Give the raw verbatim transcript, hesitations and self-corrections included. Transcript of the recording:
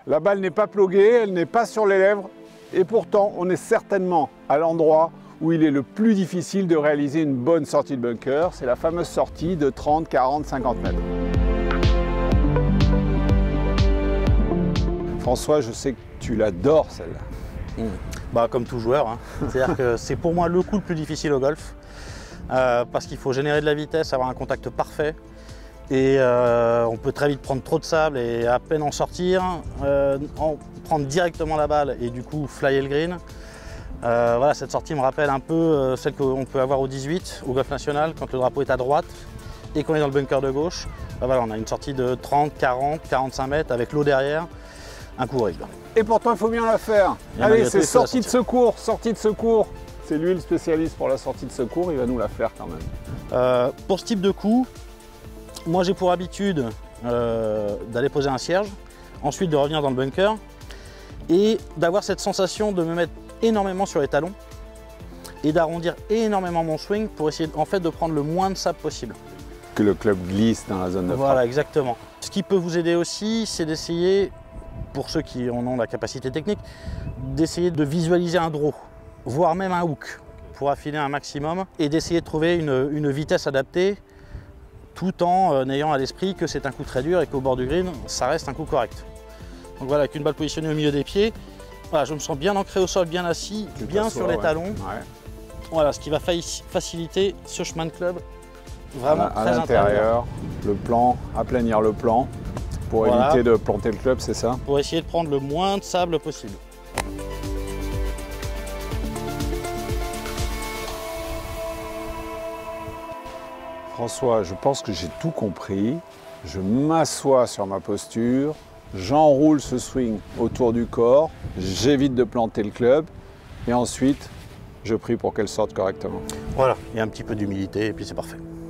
La balle n'est pas ploguée, elle n'est pas sur les lèvres. Et pourtant, on est certainement à l'endroit où il est le plus difficile de réaliser une bonne sortie de bunker. C'est la fameuse sortie de trente, quarante, cinquante mètres. François, je sais que tu l'adores celle-là. Mmh. Bah, comme tout joueur, hein. C'est-à-dire que c'est pour moi le coup le plus difficile au golf. Euh, parce qu'il faut générer de la vitesse, avoir un contact parfait. Et euh, on peut très vite prendre trop de sable et à peine en sortir, euh, en prendre directement la balle et du coup flyer le green. Euh, voilà, cette sortie me rappelle un peu euh, celle qu'on peut avoir au dix-huit, au golf national, quand le drapeau est à droite et qu'on est dans le bunker de gauche. Ben voilà, on a une sortie de trente, quarante, quarante-cinq mètres avec l'eau derrière, un coup horrible. Et pourtant, il faut bien la faire. Allez, c'est sortie de secours, sortie de secours. C'est lui le spécialiste pour la sortie de secours, il va nous la faire quand même. Euh, pour ce type de coup, moi j'ai pour habitude euh, d'aller poser un cierge, ensuite de revenir dans le bunker et d'avoir cette sensation de me mettre énormément sur les talons et d'arrondir énormément mon swing pour essayer en fait de prendre le moins de sable possible. Que le club glisse dans la zone de frappe. Voilà, exactement. Ce qui peut vous aider aussi, c'est d'essayer, pour ceux qui en ont la capacité technique, d'essayer de visualiser un draw, voire même un hook, pour affiner un maximum et d'essayer de trouver une, une vitesse adaptée tout en euh, ayant à l'esprit que c'est un coup très dur et qu'au bord du green, ça reste un coup correct. Donc voilà, avec une balle positionnée au milieu des pieds, voilà, je me sens bien ancré au sol, bien assis, Tu bien sur les ouais. talons. Ouais. Voilà, ce qui va faciliter ce chemin de club vraiment à, très à l'intérieur, le plan, aplanir le plan pour voilà. éviter de planter le club, c'est ça? Pour essayer de prendre le moins de sable possible. François, je pense que j'ai tout compris. Je m'assois sur ma posture, j'enroule ce swing autour du corps, j'évite de planter le club et ensuite je prie pour qu'elle sorte correctement. Voilà, il y a un petit peu d'humilité et puis c'est parfait.